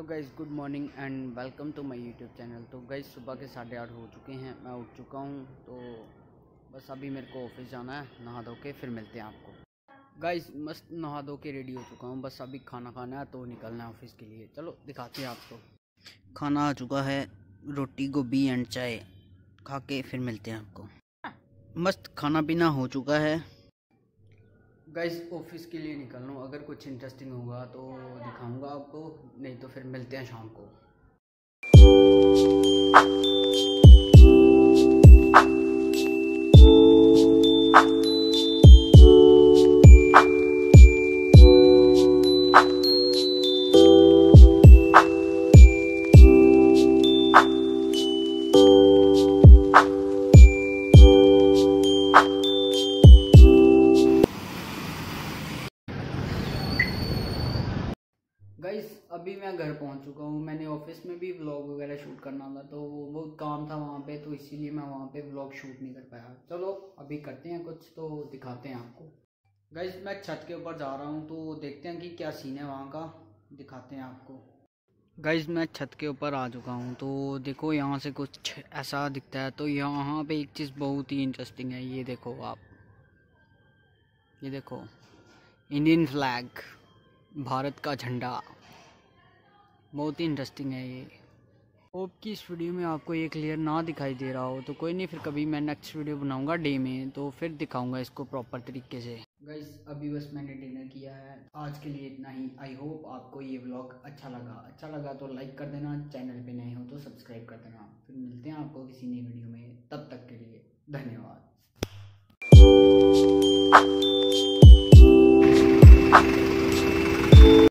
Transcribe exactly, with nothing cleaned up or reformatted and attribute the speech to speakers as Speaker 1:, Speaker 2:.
Speaker 1: Guys, good morning and welcome to my YouTube channel. तो guys सुबह के साढ़े आठ हो चुके हैं, मैं उठ चुका हूँ। तो बस अभी मेरे को ऑफिस जाना है, नहा धो के फिर मिलते हैं आपको। गाइज़ मस्त नहा धो के रेडी हो चुका हूँ, बस अभी खाना खाना है तो निकलना है ऑफिस के लिए। चलो दिखाते हैं आपको। खाना आ चुका है, रोटी गोभी एंड चाय खा के फिर मिलते हैं आपको। मस्त खाना पीना हो चुका है। गाइस ऑफिस के लिए निकल रहा हूँ, अगर कुछ इंटरेस्टिंग होगा तो दिखाऊंगा आपको, नहीं तो फिर मिलते हैं शाम को। गाइस अभी मैं घर पहुंच चुका हूं। मैंने ऑफिस में भी व्लॉग वगैरह शूट करना था, तो वो बहुत काम था वहां पे, तो इसीलिए मैं वहां पे व्लॉग शूट नहीं कर पाया। चलो अभी करते हैं कुछ, तो दिखाते हैं आपको। गाइस मैं छत के ऊपर जा रहा हूं, तो देखते हैं कि क्या सीन है वहां का, दिखाते हैं आपको। गाइस मैं छत के ऊपर आ चुका हूं, तो देखो यहाँ से कुछ ऐसा दिखता है। तो यहाँ पे एक चीज़ बहुत ही इंटरेस्टिंग है, ये देखो आप, ये देखो इंडियन फ्लैग, भारत का झंडा, बहुत ही इंटरेस्टिंग है ये। होप कि इस वीडियो में आपको ये क्लियर ना दिखाई दे रहा हो, तो कोई नहीं, फिर कभी मैं नेक्स्ट वीडियो बनाऊंगा डे में, तो फिर दिखाऊंगा इसको प्रॉपर तरीके से। गाइस अभी बस मैंने डिनर किया है, आज के लिए इतना ही। आई होप आपको ये व्लॉग अच्छा लगा अच्छा लगा तो लाइक कर देना, चैनल पे नए हो तो सब्सक्राइब कर देना। फिर मिलते हैं आपको किसी नई वीडियो में, तब तक के लिए धन्यवाद।